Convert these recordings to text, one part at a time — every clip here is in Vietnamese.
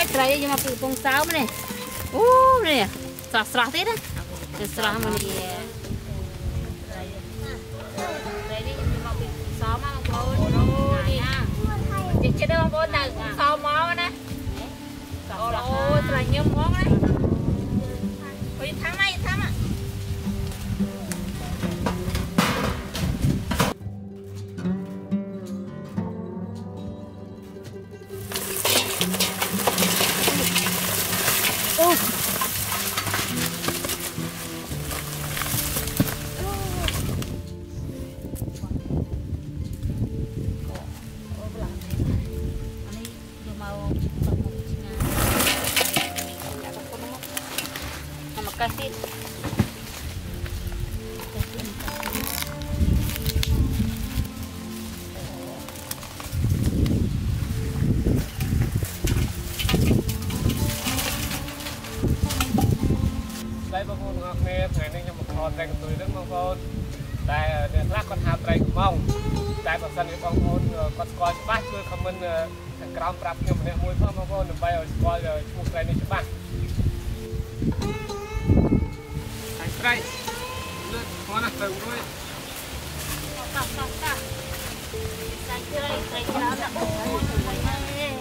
ơi trời nhưng mà phụ phong sáu này nè sọt sọt thế đó sọt mà đi đây đi nhưng mà bị xóm mà cô đi chị chưa đâu cô ta xóm máu nè ôi trời nhiều món đấy ôi thắng này thắng à kasih đây bác con ngọc nè ngày nay cho một con trai của tôi rất mong con tại để lắc con hàm trai của mong tại bác sân bác con con coi bác chưa comment thằng cào prap nhưng mà môi phong bác con bay ở coi rồi một trai này cho bác trai lên con là từng thôi tak saya kira nak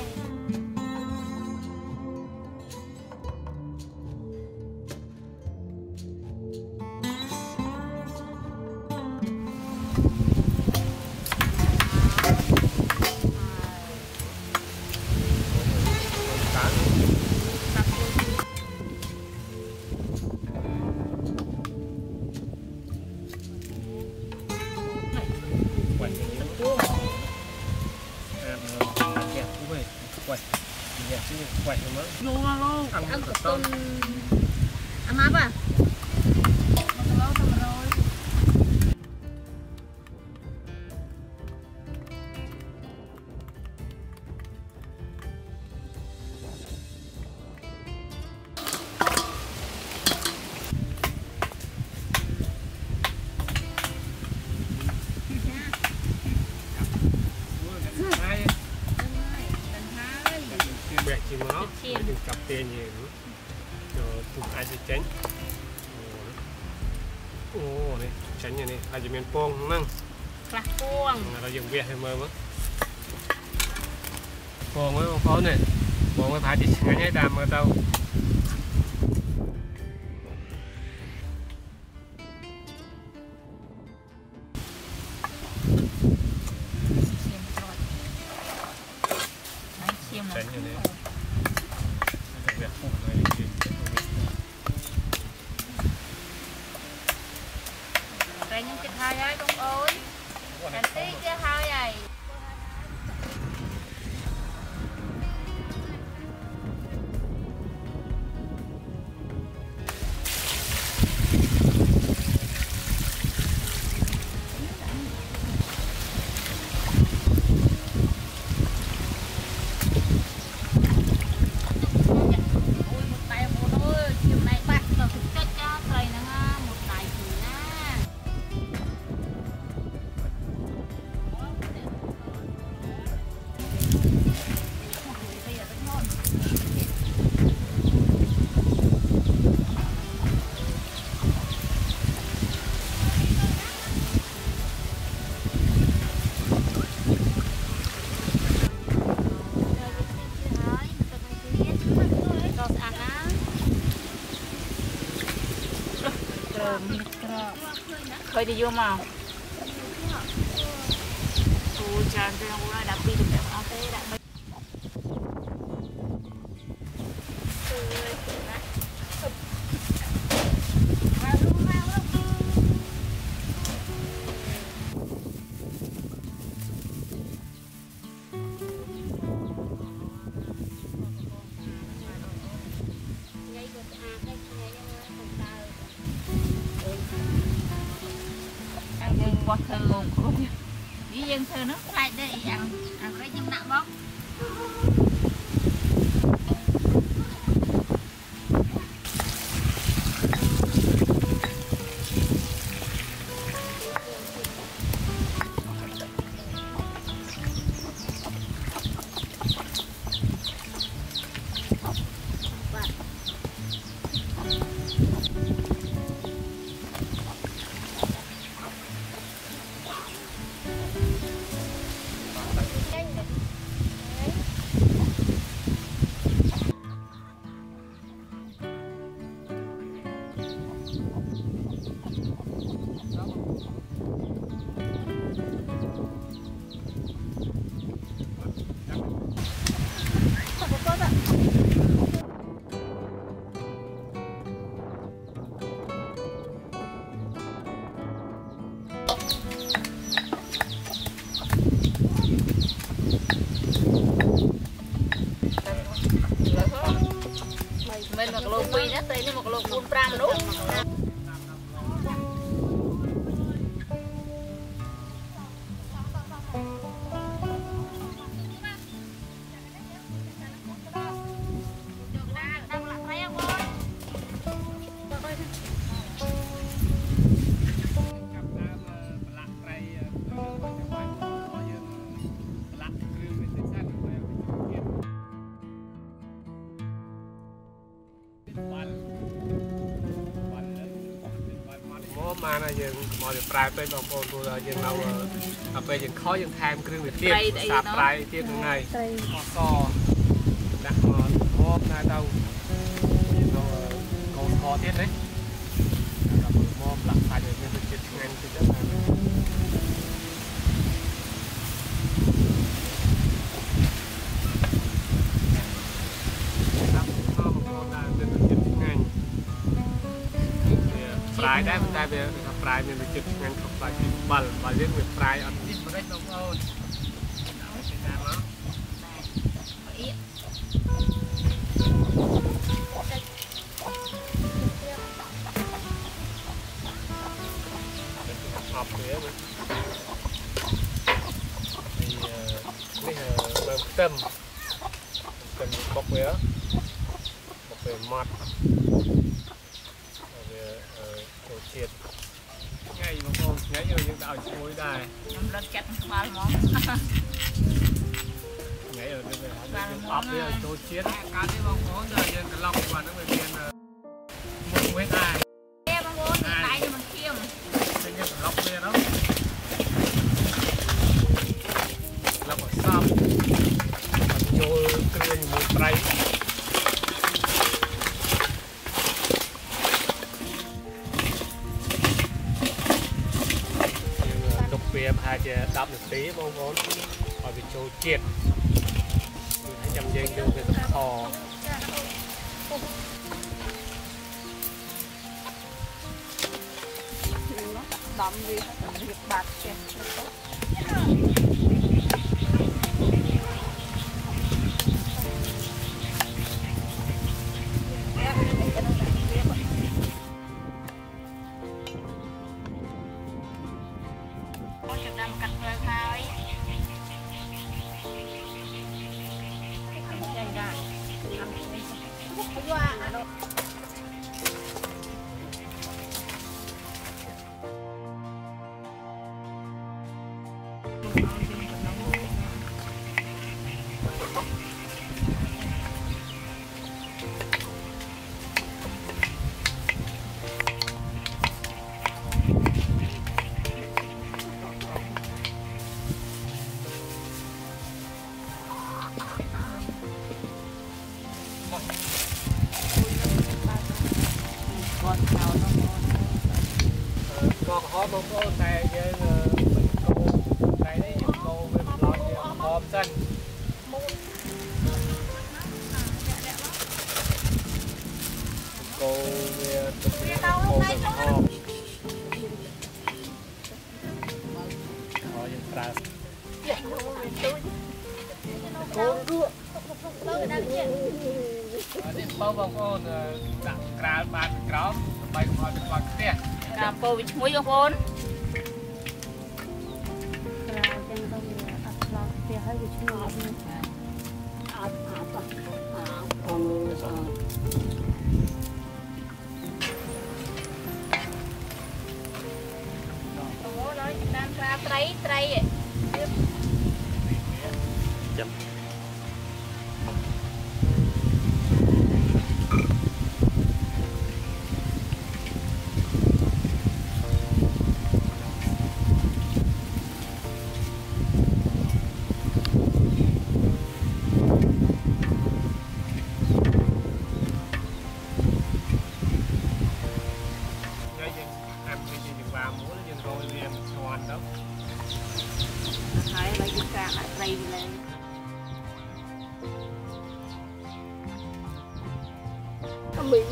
quậy nữa luôn ăn cục tôm ăn hấp à chỉ nó đừng cặp tiền nhiều rồi tụi ai sẽ tránh này tránh như này ai chỉ miền pong năng là pong là dùng việt hay mơ mất pong với con này pong với phải chỉ ngay ngay đàm mà đâu tránh như này đây những thịt hai ấy con ơi anh tí cái hai này khơi đi vô màu tràn ra ngoài đạp đi được đẹp áo thế đạp qua thơ luôn của đi dân thơ nước lại đây ăn cái nhâm nặng bóc Mình một lô phi đó, tây nó một lô 45 đúng. mà là dừng mọi việc prai bên đồng hồ rồi dừng nào về dừng khó dừng tham kêu việc tiếp sạp prai tiếp ngày co đặt hôm nay đâu còn kho tiếp đấy mom đặt phải được nên được chết ngay từ trước này praiได้มันได้ไปปลายมันไปจุดงานของปลายบัลบัลเรียกเป็นปลายอันนี้มันได้ตรงเอาเป็นน้ำเนาะหอบเนื้อมันนี่เริ่มเต็มบกเนื้อบกเนื้อมัดchết ngay mà con ngay rồi những đạo chuối đài nhắm rất chặt ba món ngay ở đây là ấp đây là tôi chết cá cái bông bố giờ dân cái lọc và nó về tiền một quên ai em bông bố này cho mình khiêm đây là lọc đây đó lọc ở sâm vô kêu một trái về hai chế đập được tí bông bón ở vị chỗ chết hai trăm giây đưa về tập kho đậm gì việc bạc kìa con hóm không có tay với cô tay đấy cô với lo hóm xanh cô với cô với hóm rồi dân tra cô rửa đi bao vòng con đặt cà bàn cỏ bay cùng họ được bằng tiền cà phô với muối không ôn tray chậm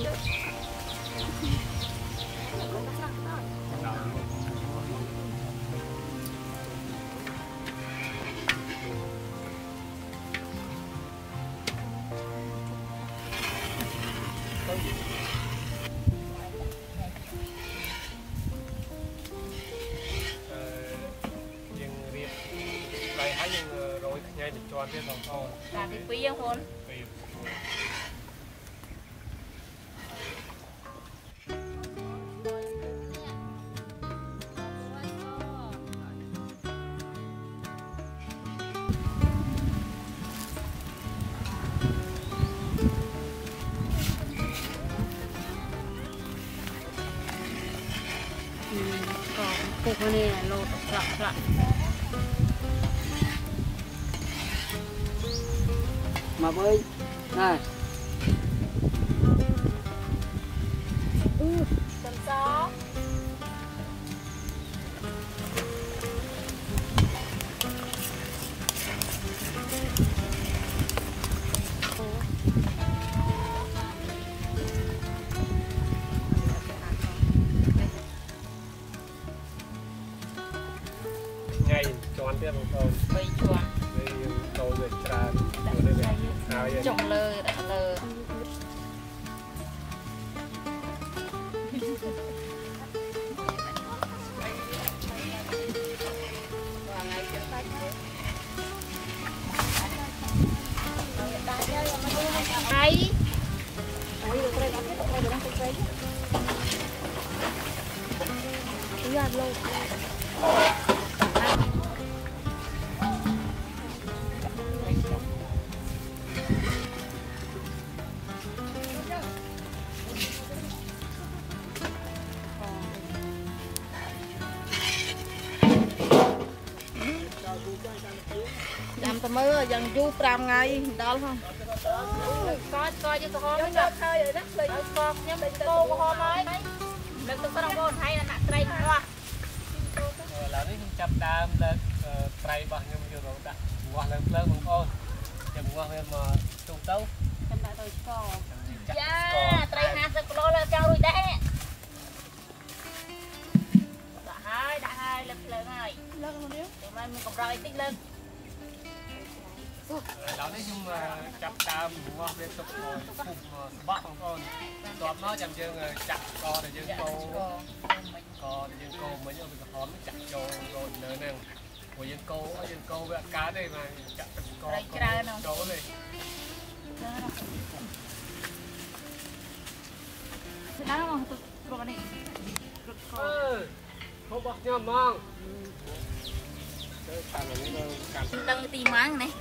rồi ngay được cho cái dòng to là cái quý không hôn còn cục này là lột lặt mà với này tầm gió ngay cho tiếp không bây chuột tôi người trà trồng lơ đã lơ đây làm tao mới dần du 5 ngày đó không coi cho tôi hôm đó hơi rồi đó lấy con nhắm cô của hôm ấy lần tôi có đồng bồn hay là nặng tray quá là nó chập đam lên tray bao nhiêu nhiều rồi đã qua lên lớn bằng con chừng qua bên mà trung tấu chân đã tôi co dạ tray hạt sẽ lo là cho rồi đấy đã hai lần lớn này lớn không biết tụi mình còn rồi tích lên đó đấy nhưng mà chập đam qua bên tục cùng bácของcon đọt nó chậm dương chặt co để dương co để dương cô mới nhớ mình hóm chặt cho rồi nữa nè của dương cô với cá đây mà chặt co chỗ này đó mà tôi này không bọc nhau mong đang tìm máng này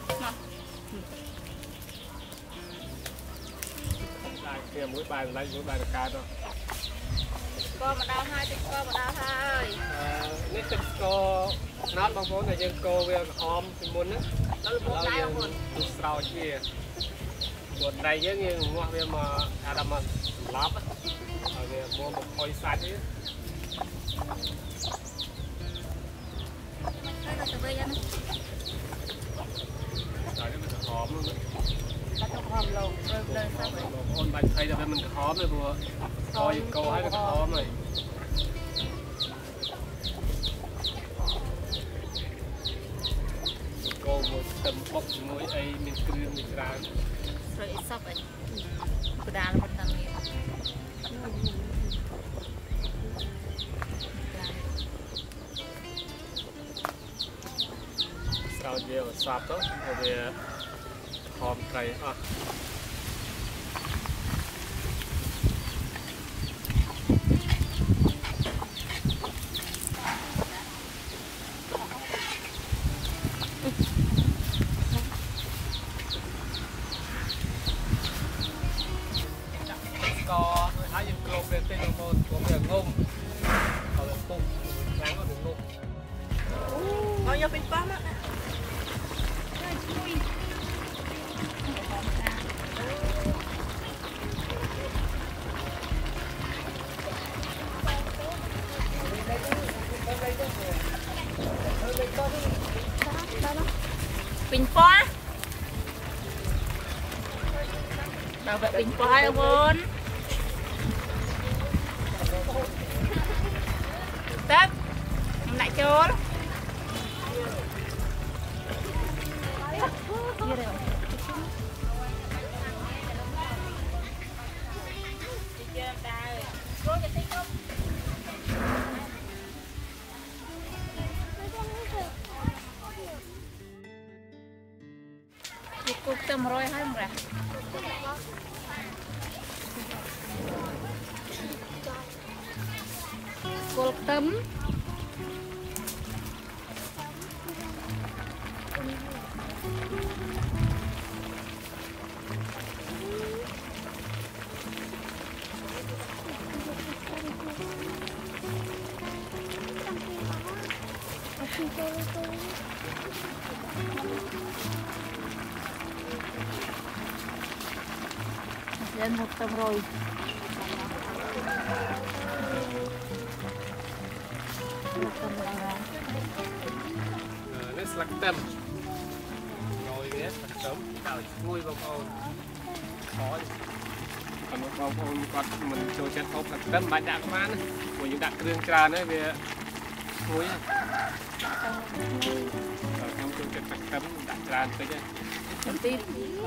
kia mũi bài lấy mũi bài cá đó con mà đau hai thì con mà đau hai nítទឹកស្ករណាត់បងប្អូនតែយើងកូរវាក្រហមពីមុនណាដល់យើងទុស្ស្រោចវាព្រោះដៃយើងងាស់វាមកថាដល់មកសម្លាប់ហើយវាមកផុយសាច់វាហើយទៅវិញណាហើយវាក្រហមហ្នឹង bắt đầu hòm lồng lên sao vậy ôn bạch thấy là mình khó rồi vừa coi câu hay là khó này câu một tầm bốc mũi ấy mình cứ mình ra rồi sao vậy cứ đá nó tầm này sao giờ sạp đó rồi hòm cây à có hai những câu về tên một của việc ngông ở đường tung láng ở đường tung bao nhiêu bình bát á bình phó bảo vệ bình phó hai ông 100 hay không ra cột tấm lên 100 rồi nước lắc tâm rồi biết sớm tạo vui bông ôn khó còn một bông ôn còn mình trôi chết không lắc tâm bạn đã có bán của những đặc trương trà nữa về vui ở trong trôi chết lắc tâm đã tràn tới đây tim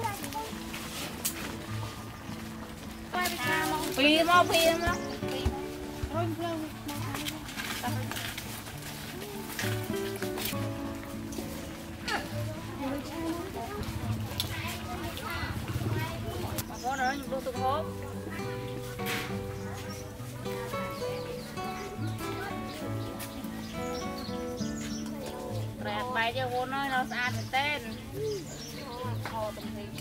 phi mau con đó những đồ thực hốp rẹt bài cho con nó ăn tên kho tầm gì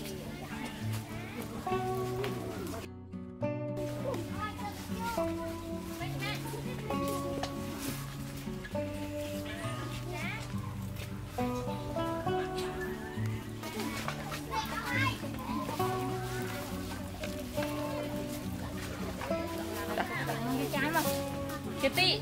Kitty.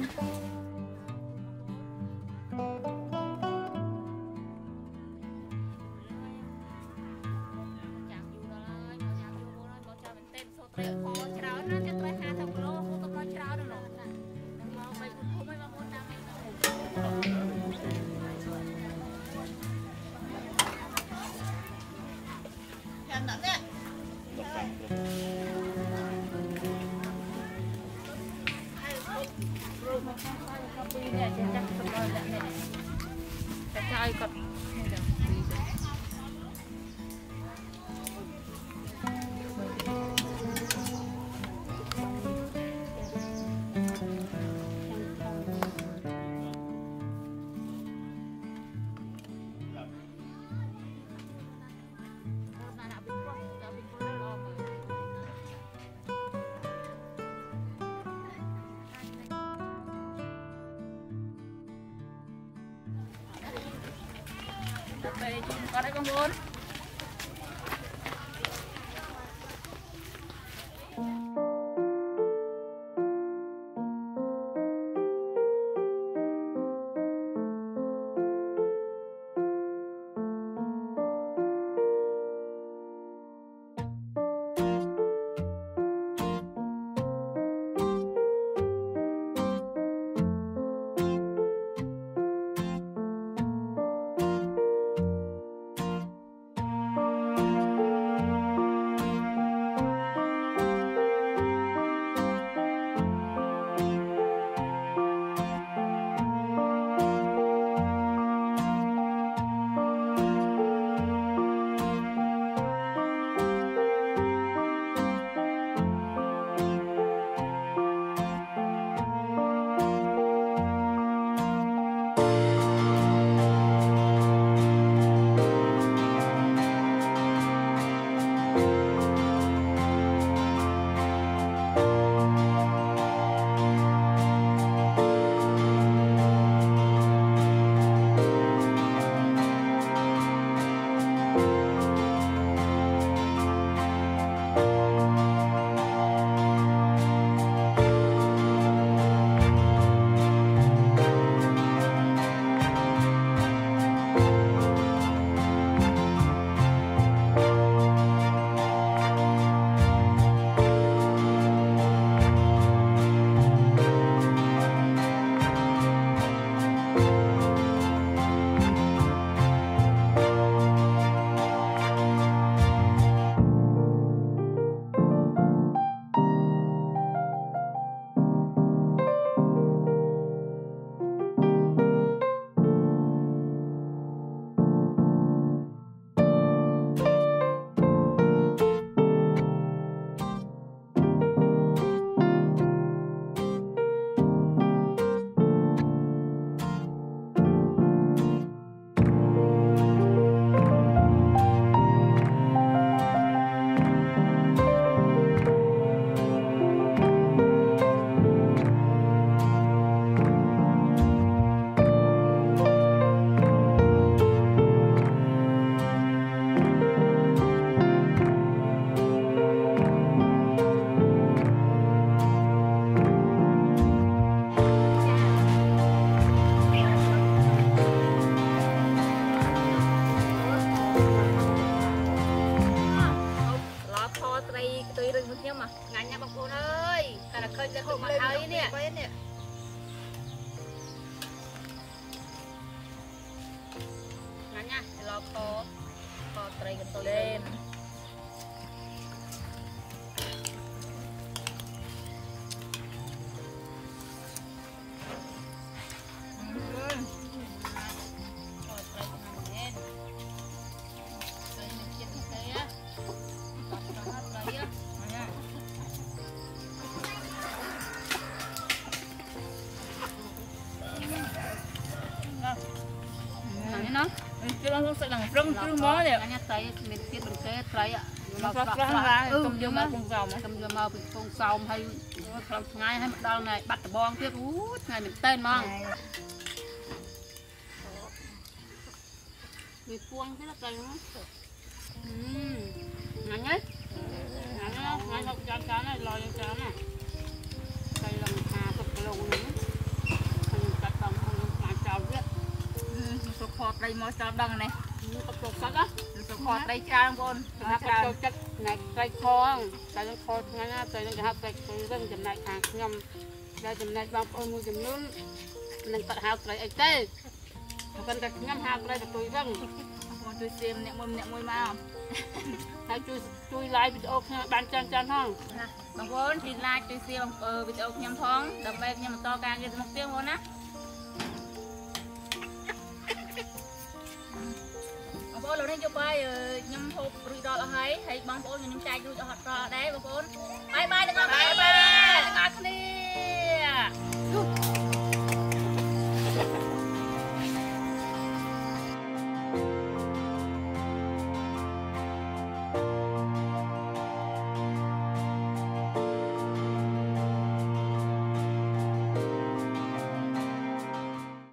Hãy subscribe cho kênh Ghiền Mì Gõ để không bỏ lỡ những video hấp dẫn. là khơi cho tụi mà thấy nè ngắn nha lo kho tray cái tôi lên nó chứ nó không sẽ là rung chứ mó nè anh thấy mình kia mình kế thấy ạ nó phát ra cầm vô màu cùng dòng cầm vô màu cùng dòng hay ngay hay đau này bắt bong tiếp ngày mình tên mong mình cuông thế là cây nó ngắn ấy ngắn không chán này lòi chán này cây là một hà cực lâu nữa mình cắt đồng mà chào biết sụp hột đây mới cho đằng này sụp sắt á sụp hột đây cha con sụp chất này cây khong cây khong ngay na cây nó hạt cây rừng chấm này hàng nhom đây chấm này băm ôi mua chấm nướng mình tận hạt cây ấy tê cần cái nhom hạt đây là tôi rừng tôi xem nẹt môi mau hay chui like video ban chân không bang vốn thì like tôi xem video nhom thong đầm bên nhom to càng cái một tiếng luôn á bố luônให้ chụp bài nhâm hộp rủi ro là hay băng bố nhâm trai rủi ro đấy băng bố bye bye được không